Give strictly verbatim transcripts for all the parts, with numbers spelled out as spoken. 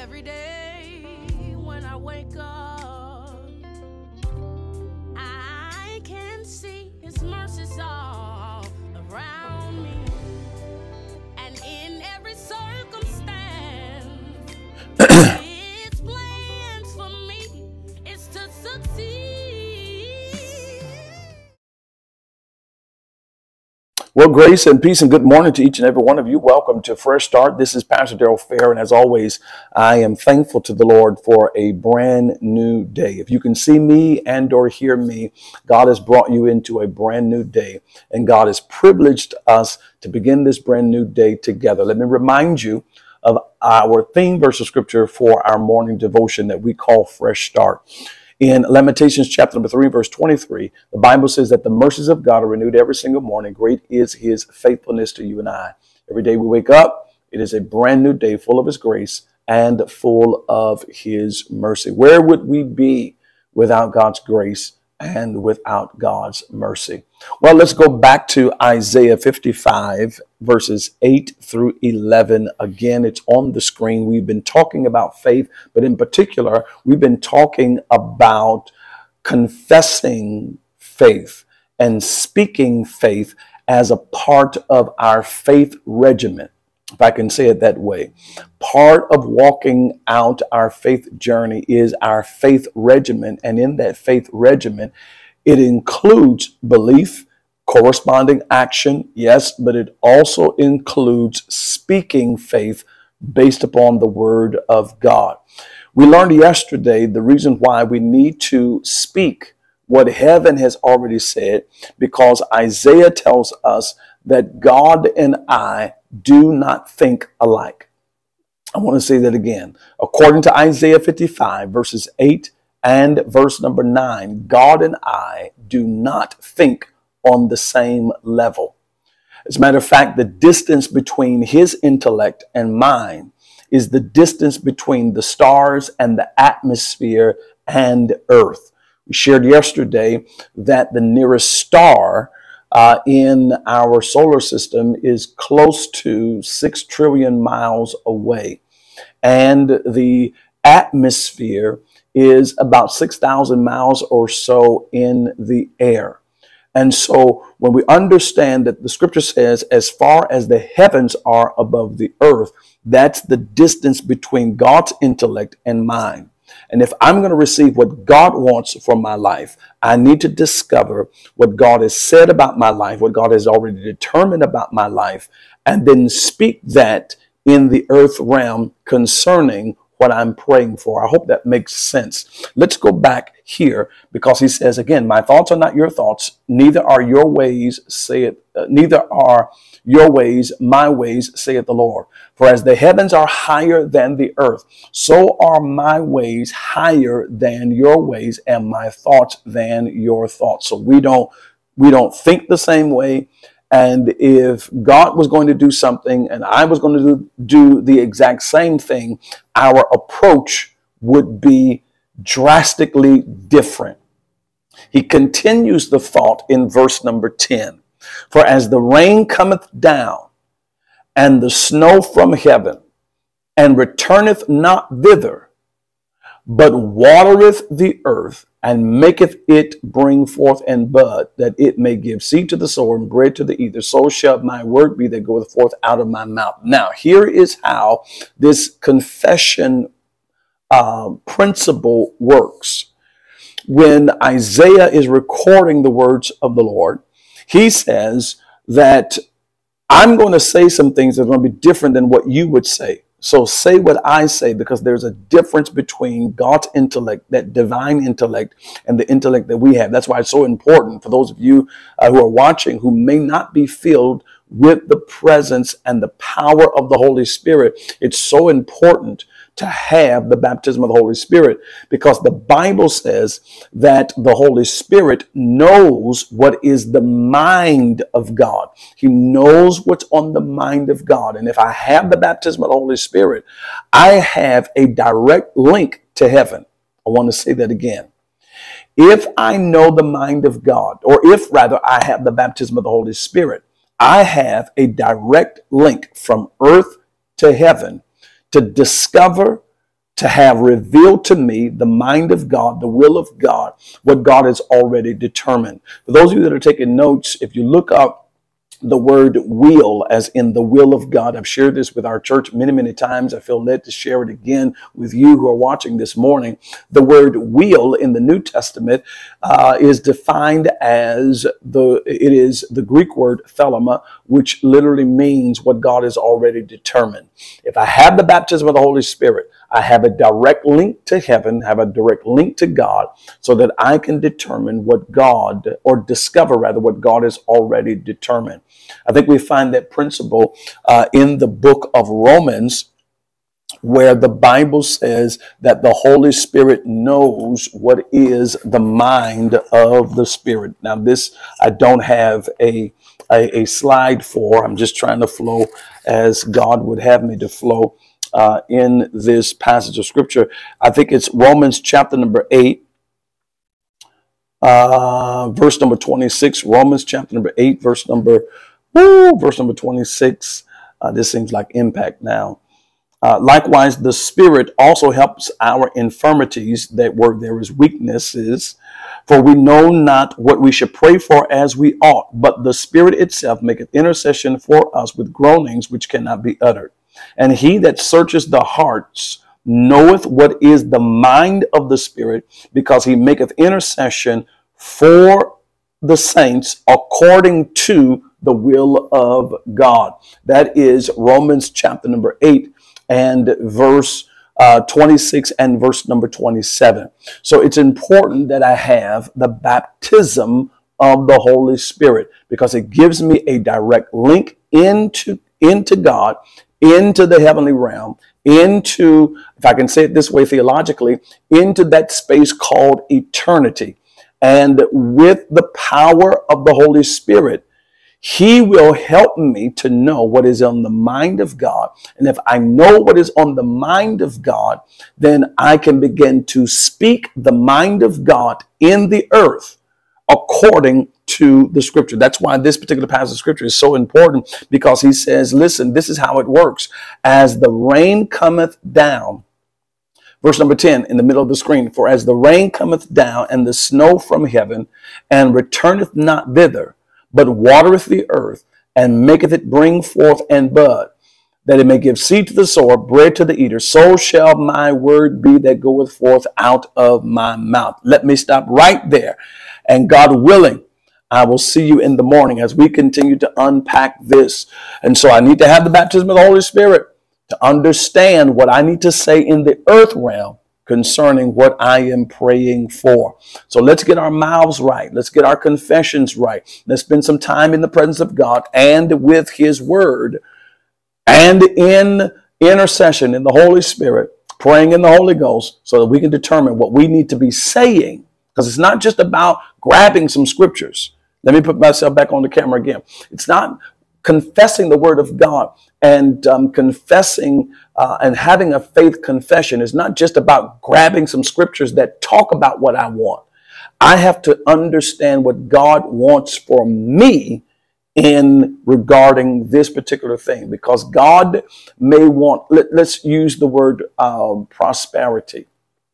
Every day when I wake up, I can see his mercies all around me. And in every circumstance, his plans for me is to succeed. Well, grace and peace and good morning to each and every one of you. Welcome to Fresh Start. This is Pastor Darrell Fair, and as always, I am thankful to the Lord for a brand new day. If you can see me and or hear me, God has brought you into a brand new day, and God has privileged us to begin this brand new day together. Let me remind you of our theme verse of scripture for our morning devotion that we call Fresh Start. In Lamentations chapter number three, verse twenty-three, the Bible says that the mercies of God are renewed every single morning. Great is his faithfulness to you and I. Every day we wake up, it is a brand new day full of his grace and full of his mercy. Where would we be without God's grace and without God's mercy? Well, let's go back to Isaiah fifty-five, verses eight through eleven. Again, it's on the screen. We've been talking about faith, but in particular, we've been talking about confessing faith and speaking faith as a part of our faith regimen, if I can say it that way. Part of walking out our faith journey is our faith regimen. And in that faith regimen, it includes belief, corresponding action, yes, but it also includes speaking faith based upon the word of God. We learned yesterday the reason why we need to speak what heaven has already said, because Isaiah tells us that God and I do not think alike. I want to say that again. According to Isaiah fifty-five, verses eight and verse number nine, God and I do not think on the same level. As a matter of fact, the distance between his intellect and mine is the distance between the stars and the atmosphere and earth. We shared yesterday that the nearest star Uh, in our solar system is close to six trillion miles away. And the atmosphere is about six thousand miles or so in the air. And so when we understand that the scripture says, as far as the heavens are above the earth, that's the distance between God's intellect and mine. And if I'm going to receive what God wants for my life, I need to discover what God has said about my life, what God has already determined about my life, and then speak that in the earth realm concerning what I'm praying for. I hope that makes sense. Let's go back here, because he says again, my thoughts are not your thoughts, neither are your ways, saith, uh, neither are your ways my ways, saith the Lord. For as the heavens are higher than the earth, so are my ways higher than your ways, and my thoughts than your thoughts. So we don't we don't think the same way. And if God was going to do something and I was going to do, do the exact same thing, our approach would be drastically different. He continues the thought in verse number ten. For as the rain cometh down and the snow from heaven, and returneth not thither, but watereth the earth, and maketh it bring forth and bud, that it may give seed to the sower and bread to the eater, so shall my word be that goeth forth out of my mouth. Now, here is how this confession uh, principle works. When Isaiah is recording the words of the Lord, he says that I'm going to say some things that are going to be different than what you would say. So say what I say, because there's a difference between God's intellect, that divine intellect, and the intellect that we have. That's why it's so important for those of you uh, who are watching who may not be filled with the presence and the power of the Holy Spirit. It's so important to have the baptism of the Holy Spirit, because the Bible says that the Holy Spirit knows what is the mind of God. He knows what's on the mind of God. And if I have the baptism of the Holy Spirit, I have a direct link to heaven. I want to say that again. If I know the mind of God, or if rather I have the baptism of the Holy Spirit, I have a direct link from earth to heaven to discover, to have revealed to me the mind of God, the will of God, what God has already determined. For those of you that are taking notes, if you look up the word will, as in the will of God. I've shared this with our church many, many times. I feel led to share it again with you who are watching this morning. The word will in the New Testament uh, is defined as the, it is the Greek word thelema, which literally means what God has already determined. If I have the baptism of the Holy Spirit, I have a direct link to heaven, have a direct link to God, so that I can determine what God, or discover rather, what God has already determined. I think we find that principle uh, in the book of Romans, where the Bible says that the Holy Spirit knows what is the mind of the Spirit. Now, this I don't have a, a, a slide for. I'm just trying to flow as God would have me to flow uh, in this passage of Scripture. I think it's Romans chapter number eight. Uh, verse number twenty-six, Romans chapter number eight, verse number, woo, verse number twenty-six. Uh, this seems like impact now. Uh, likewise, the Spirit also helps our infirmities, that word there is weaknesses, for we know not what we should pray for as we ought, but the Spirit itself maketh intercession for us with groanings which cannot be uttered. And he that searches the hearts knoweth what is the mind of the Spirit, because he maketh intercession for the saints according to the will of God. That is Romans chapter number eight and verse uh, twenty-six and verse number twenty-seven. So it's important that I have the baptism of the Holy Spirit, because it gives me a direct link into, into God, into the heavenly realm, into, if I can say it this way theologically, into that space called eternity. And with the power of the Holy Spirit, he will help me to know what is on the mind of God. And if I know what is on the mind of God, then I can begin to speak the mind of God in the earth according to the Scripture. That's why this particular passage of Scripture is so important, because he says, listen, this is how it works. As the rain cometh down, verse number ten in the middle of the screen, for as the rain cometh down and the snow from heaven, and returneth not thither, but watereth the earth, and maketh it bring forth and bud, that it may give seed to the sower, bread to the eater, so shall my word be that goeth forth out of my mouth. Let me stop right there. And God willing, I will see you in the morning as we continue to unpack this. And so I need to have the baptism of the Holy Spirit to understand what I need to say in the earth realm concerning what I am praying for. So let's get our mouths right. Let's get our confessions right. Let's spend some time in the presence of God and with his word and in intercession in the Holy Spirit, praying in the Holy Ghost, so that we can determine what we need to be saying. Because it's not just about grabbing some scriptures. Let me put myself back on the camera again. It's not confessing the word of God and um, confessing uh, and having a faith confession. Is not just about grabbing some scriptures that talk about what I want. I have to understand what God wants for me in regarding this particular thing, because God may want, let, let's use the word uh, prosperity.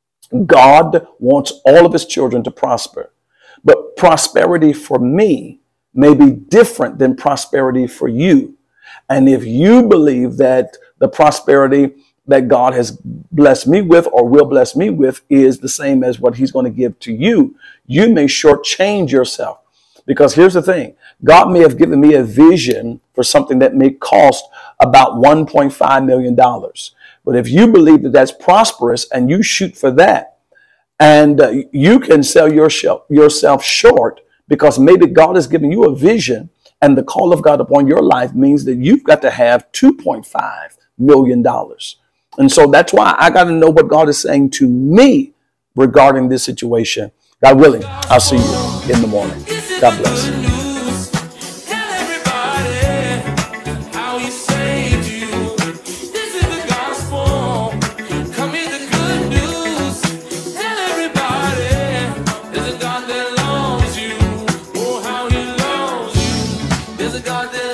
God wants all of his children to prosper, but prosperity for me may be different than prosperity for you. And if you believe that the prosperity that God has blessed me with or will bless me with is the same as what he's going to give to you, you may shortchange yourself. Because here's the thing, God may have given me a vision for something that may cost about one point five million dollars. But if you believe that that's prosperous and you shoot for that, and uh, you can sell yourself, yourself short, because maybe God has given you a vision, and the call of God upon your life means that you've got to have two point five million dollars. And so that's why I got to know what God is saying to me regarding this situation. God willing, I'll see you in the morning. God bless. God